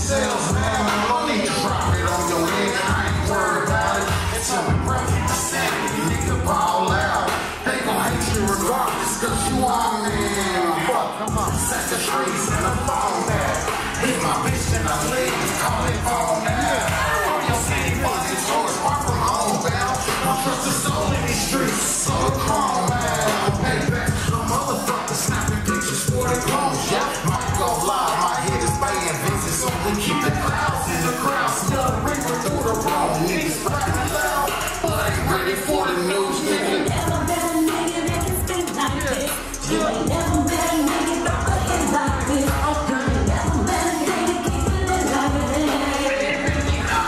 sales, man. Don't need to drop it on your head. I ain't worried about it. It's on the break. Insanity, nigga, ball out. They gon' hate you regardless, cause you are man. Fuck, come on. Set the trees in the phone now. Hit my bitch in the league. Call it phone now. From your city, buzz it, George, far from homebound. Don't trust a soul in these streets. So calm, man. Payback. The motherfucker snapping pictures for the clones, yeah. Might go live, my head is baying Vincent, so we keep the clouds in the crowd. Still ringing through the room, niggas rapping loud. But ain't ready for the news, nigga. You ain't never been a nigga that can spit like this. You ain't never been a nigga that can hit like this. You ain't never been a nigga that keep it like this. You ain't never been a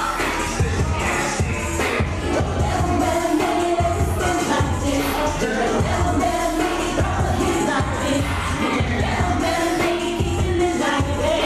nigga that can spit like this. You ain't never been a nigga that can hit like this. You ain't never been a nigga keeping it like this.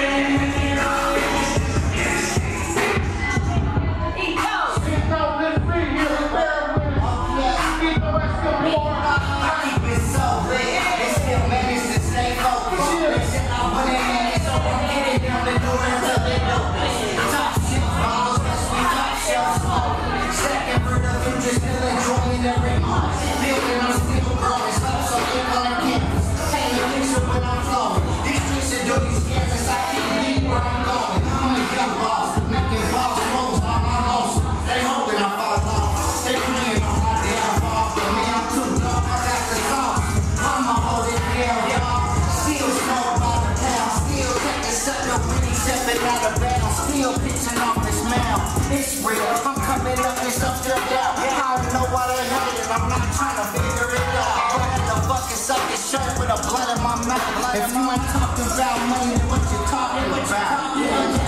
Every month, feeling I'm still growing, so on campus. Taking a picture when I'm flowing. These streets are dirty scams, as I keep deep where I'm going. I'm a young boss, making balls rolls on my nose. They hoping I fall off. They praying on my downfall. For me, I'm too dumb, I got the sauce. I'ma hold it down, y'all. Still smoke by the pound. Still taking sucker when he's stepping out of bounds. Still pitching off his mouth. It's real. I'm coming up and stuff still down. I don't know why they hate it. I'm not trying to figure it out. I had to fucking suck his shirt with a blood in my mouth. If you ain't talking about money, then what you talking about?